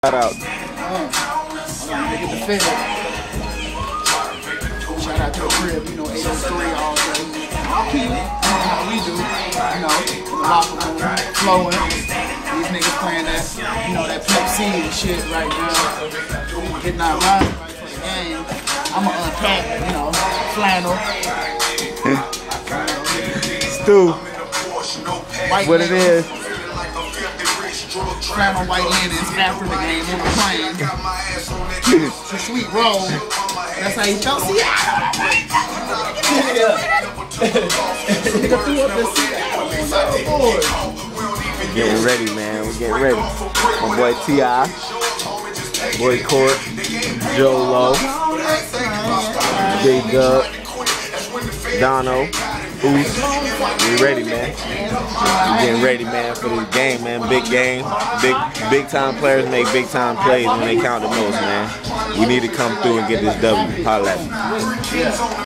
Shout out. Nigga the fed. Shout out to the crib, you know, 803 all day. How we do, you know, in the locker room, flowing. These niggas playing that, you know, that Pepsi and shit right now. Getting our minds right for the game. I'ma unpack, you know, flannel. Stu, White what it is? Flannel white linens after the game on the plane. It's a sweet roll. That's how you felt. See, nigga threw up this Getting ready, man. We're getting ready. My boy T.I., boy Court, Joe Low, Big Dub, Dono, Oos. We ready, man. We getting ready, man, for this game, man. Big game. Big time players make big time plays when they count the most, man. We need to come through and get this W. Holla at me.